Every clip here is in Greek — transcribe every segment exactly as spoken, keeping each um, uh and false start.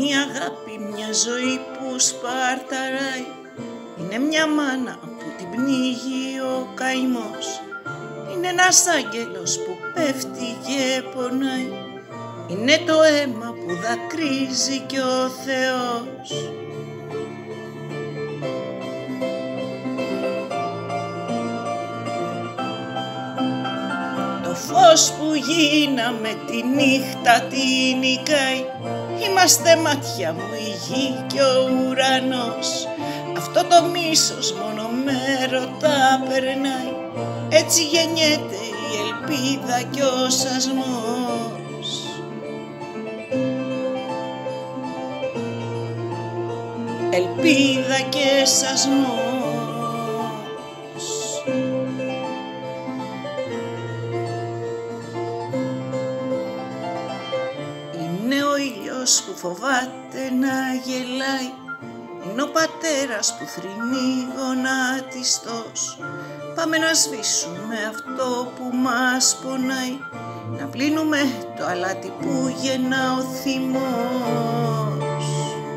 η αγάπη μια ζωή που σπαρταράει. Είναι μια μάνα που την πνίγει ο καημός. Είναι ένας άγγελος που πέφτει και πονάει. Είναι το αίμα που δακρύζει κι ο Θεός. Το φως που γίναμε τη νύχτα την νικάει. Είμαστε μάτια μου η γη και ο ουρανός. Αυτό το μίσος μόνο με ρωτά περνάει. Έτσι γεννιέται η ελπίδα κι ο σασμός. Ελπίδα και σασμός. Είναι ο ήλιος που φοβάται να γελάει. Είναι ο πατέρας που θρηνεί γονατιστός. Πάμε να σβήσουμε αυτό που μας πονάει. Να πλύνουμε το αλάτι που γεννά ο θυμός.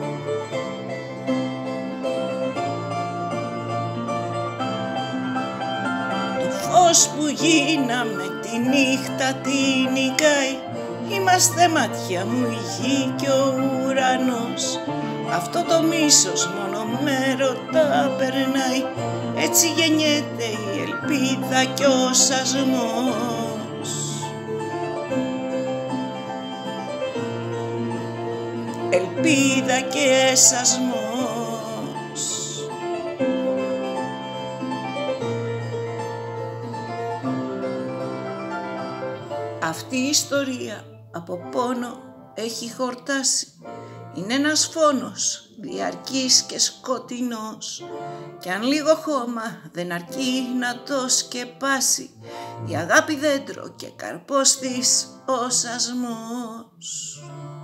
Το φως που γίναμε τη νύχτα την νικάει. Είμαστε μάτια μου η γη και ο ουρανός. Αυτό το μίσος μόνο με ρωτά περνάει. Έτσι γεννιέται η ελπίδα κι ο σασμός. Ελπίδα και σασμός. Αυτή η ιστορία από πόνο έχει χορτάσει. Είναι ένας φόνος διαρκής και σκοτεινός. Κι αν λίγο χώμα δεν αρκεί να το σκεπάσει, η αγάπη δέντρο και καρπός της ο σασμός.